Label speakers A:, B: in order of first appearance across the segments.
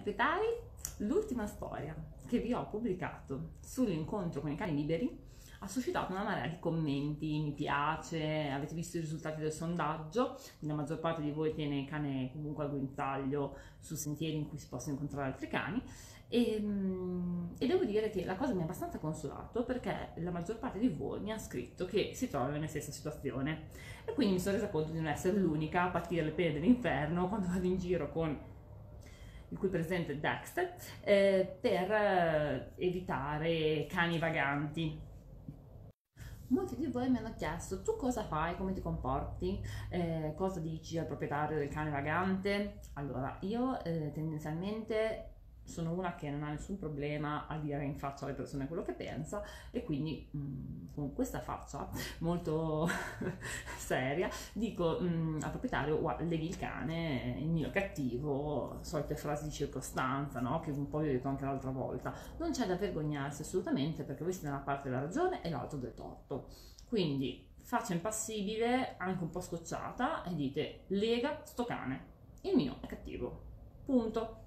A: proprietari, l'ultima storia che vi ho pubblicato sull'incontro con i cani liberi ha suscitato una marea di commenti, mi piace, avete visto i risultati del sondaggio, quindi la maggior parte di voi tiene il cane comunque al guinzaglio su sentieri in cui si possono incontrare altri cani e devo dire che la cosa mi ha abbastanza consolato perché la maggior parte di voi mi ha scritto che si trova nella mia stessa situazione e quindi mi sono resa conto di non essere l'unica a patire le pene dell'inferno quando vado in giro con il cui presidente è Dexter per evitare cani vaganti. Molti di voi mi hanno chiesto: tu cosa fai, come ti comporti, cosa dici al proprietario del cane vagante? Allora, io tendenzialmente sono una che non ha nessun problema a dire in faccia alle persone quello che pensa e quindi con questa faccia molto seria dico al proprietario: leghi il cane, il mio è cattivo, solite frasi di circostanza, no? Che un po' vi ho detto anche l'altra volta. Non c'è da vergognarsi assolutamente, perché voi siete da una parte della ragione e l'altro del torto. Quindi faccia impassibile, anche un po' scocciata, e dite: lega sto cane, il mio è cattivo, punto.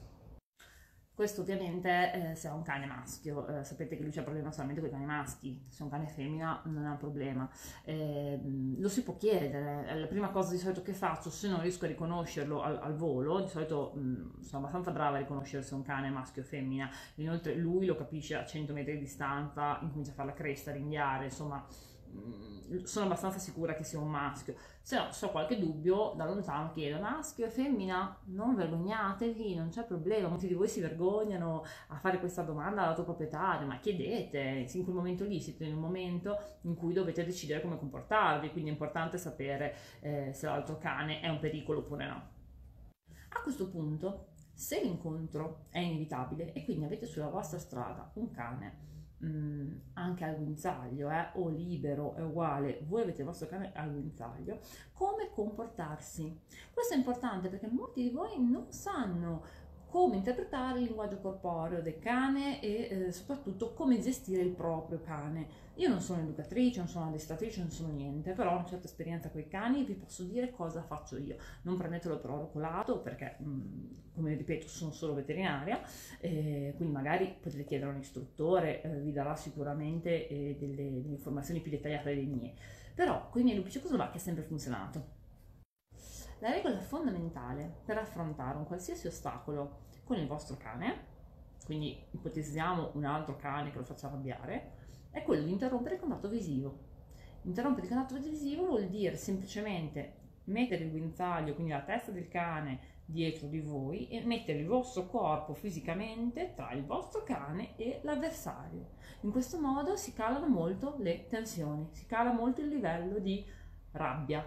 A: Questo ovviamente se ha un cane maschio, sapete che lui c'ha problema solamente con i cani maschi, se è un cane femmina non è un problema. Lo si può chiedere, è la prima cosa di solito che faccio, se non riesco a riconoscerlo al volo, di solito sono abbastanza brava a riconoscere se un cane è maschio o femmina, inoltre lui lo capisce a 100 metri di distanza, incomincia a fare la cresta, a ringhiare, insomma sono abbastanza sicura che sia un maschio. Se no, se ho qualche dubbio, da lontano chiedo: maschio o femmina? Non vergognatevi, non c'è problema. Molti di voi si vergognano a fare questa domanda al tuo proprietario, ma chiedete, in quel momento lì siete in un momento in cui dovete decidere come comportarvi, quindi è importante sapere se l'altro cane è un pericolo oppure no. A questo punto, se l'incontro è inevitabile e quindi avete sulla vostra strada un cane anche al guinzaglio o libero, è uguale, voi avete il vostro cane al guinzaglio, come comportarsi? Questo è importante perché molti di voi non sanno come interpretare il linguaggio corporeo del cane e soprattutto come gestire il proprio cane. Io non sono educatrice, non sono addestratrice, non sono niente, però ho una certa esperienza con i cani e vi posso dire cosa faccio io. Non prendetelo per oro colato perché, come ripeto, sono solo veterinaria, quindi magari potete chiedere a un istruttore, vi darà sicuramente delle informazioni più dettagliate delle mie. Però con i miei lupi cecoslovacchi è sempre funzionato. La regola fondamentale per affrontare un qualsiasi ostacolo con il vostro cane, quindi ipotizziamo un altro cane che lo faccia arrabbiare, è quello di interrompere il contatto visivo. Interrompere il contatto visivo vuol dire semplicemente mettere il guinzaglio, quindi la testa del cane, dietro di voi e mettere il vostro corpo fisicamente tra il vostro cane e l'avversario. In questo modo si calano molto le tensioni, si cala molto il livello di rabbia.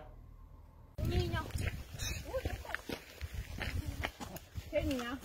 B: Femmina?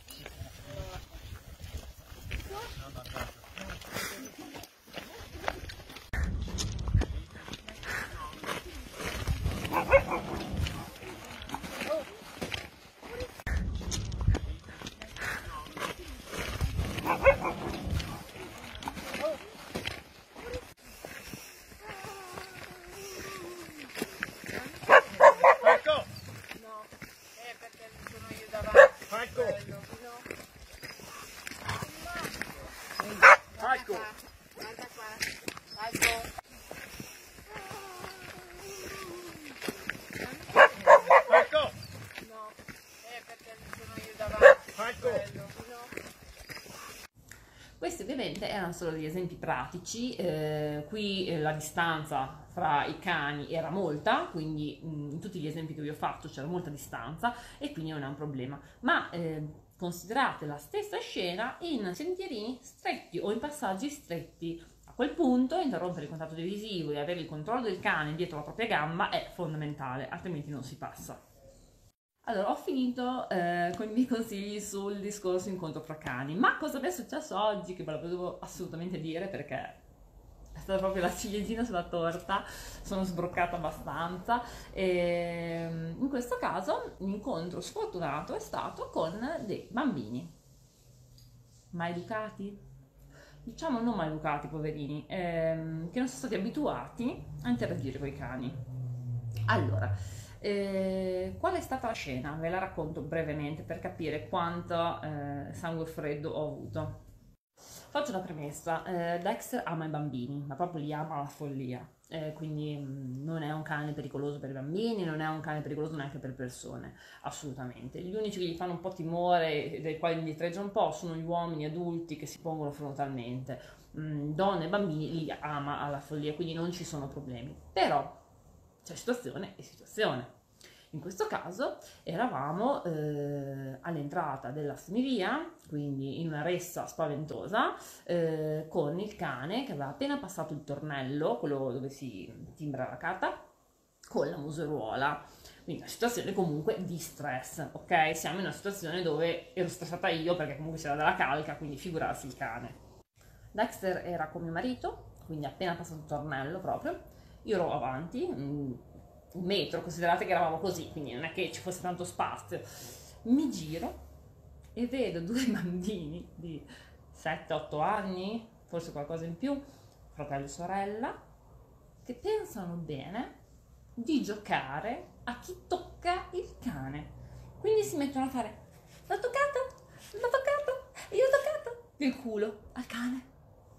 B: Guarda qua, Falco.
C: Falco!
B: No, perché sono io davanti.
C: Falco!
A: Questi ovviamente erano solo degli esempi pratici, qui la distanza fra i cani era molta, quindi in tutti gli esempi che vi ho fatto c'era molta distanza e quindi non è un problema, ma considerate la stessa scena in sentierini stretti o in passaggi stretti. A quel punto interrompere il contatto visivo e avere il controllo del cane dietro la propria gamba è fondamentale, altrimenti non si passa. Allora, ho finito con i miei consigli sul discorso incontro fra cani, ma cosa mi è successo oggi che ve lo devo assolutamente dire perché è stata proprio la ciliegina sulla torta, sono sbroccata abbastanza e in questo caso l'incontro sfortunato è stato con dei bambini maleducati, diciamo non maleducati poverini, che non sono stati abituati a interagire con i cani. Allora, Qual è stata la scena? Ve la racconto brevemente per capire quanto sangue freddo ho avuto. Faccio la premessa, Dexter ama i bambini, ma proprio li ama alla follia, quindi non è un cane pericoloso per i bambini, non è un cane pericoloso neanche per persone, assolutamente. Gli unici che gli fanno un po' timore, e dai quali mi treggia un po', sono gli uomini adulti che si pongono frontalmente. Donne e bambini li ama alla follia, quindi non ci sono problemi. Però c'è situazione e situazione. In questo caso eravamo all'entrata della funivia, quindi in una ressa spaventosa, con il cane che aveva appena passato il tornello, quello dove si timbra la carta, con la museruola. Quindi una situazione comunque di stress, ok? Siamo in una situazione dove ero stressata io perché comunque c'era della calca, quindi figurarsi il cane. Dexter era con mio marito, quindi appena passato il tornello proprio, io ero avanti, un metro, considerate che eravamo così, quindi non è che ci fosse tanto spazio. Mi giro e vedo due bambini di 7-8 anni, forse qualcosa in più, fratello e sorella, che pensano bene di giocare a chi tocca il cane. Quindi si mettono a fare: l'ho toccato, io ho toccato il culo al cane.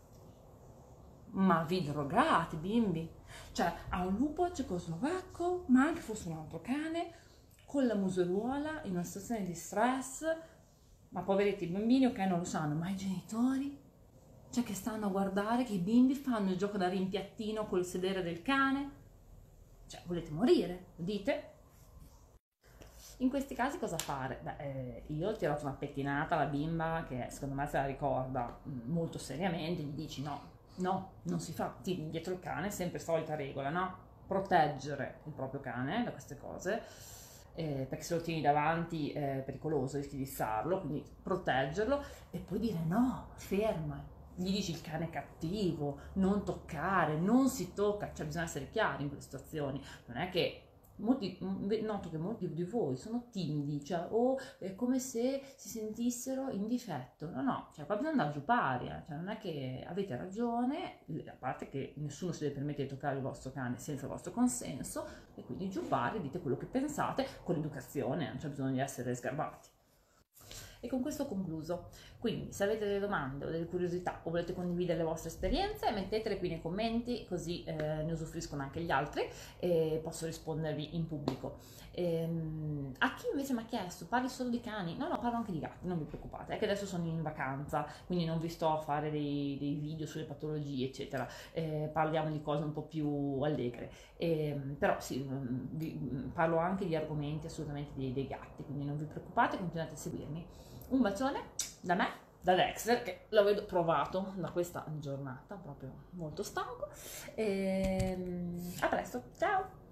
A: Ma vi drogate, bimbi? Cioè, a un lupo cecoslovacco, ma anche fosse un altro cane, con la museruola, in una situazione di stress. Ma poveretti i bambini, ok, non lo sanno, ma i genitori? Cioè, che stanno a guardare che i bimbi fanno il gioco da rimpiattino col sedere del cane? Cioè, volete morire? Dite? In questi casi cosa fare? Beh, io ho tirato una pettinata alla bimba che secondo me se la ricorda molto seriamente, gli dici no, no, non si fa, tiri dietro il cane, sempre solita regola, no? Proteggere il proprio cane da queste cose, perché se lo tieni davanti è pericoloso, rischi di fissarlo, quindi proteggerlo e poi dire no, ferma. Gli dici il cane è cattivo, non toccare, non si tocca, cioè bisogna essere chiari in queste situazioni, non è che noto che molti di voi sono timidi, cioè o è come se si sentissero in difetto. No, no, cioè proprio andare giù pari, cioè non è che avete ragione, a parte che nessuno si deve permettere di toccare il vostro cane senza il vostro consenso, e quindi giù pari, dite quello che pensate con educazione, non c'è bisogno di essere sgarbati. E con questo ho concluso. Quindi se avete delle domande o delle curiosità o volete condividere le vostre esperienze, mettetele qui nei commenti, così ne usufruiscono anche gli altri e posso rispondervi in pubblico. A chi invece mi ha chiesto, parli solo di cani? No, no, parlo anche di gatti, non vi preoccupate, è che adesso sono in vacanza, quindi non vi sto a fare dei video sulle patologie, eccetera. Parliamo di cose un po' più allegre. Però sì, parlo anche di argomenti assolutamente dei gatti, quindi non vi preoccupate, continuate a seguirmi. Un bacione da me, da Dexter, che lo vedo provato da questa giornata, proprio molto stanco. A presto, ciao!